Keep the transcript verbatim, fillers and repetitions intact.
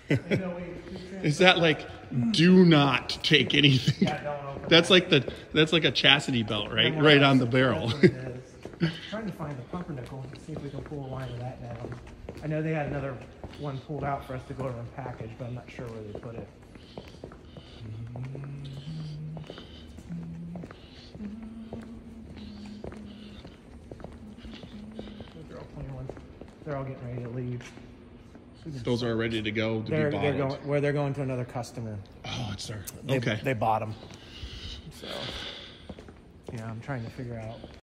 Is that like, do not take anything? Yeah, don't open That's that. like the that's like a chastity belt, right? Right on the barrel. That's what it is. Trying to find the pumpernickel and see if we can pull a line of that down. I know they had another one pulled out for us to go over and package, but I'm not sure where they put it. Those are all clean ones. They're all getting ready to leave. Those are ready to go to They're, be they're bottled. going where they're going to another customer. Oh, it's there. They, Okay. They bought them. So yeah, I'm trying to figure out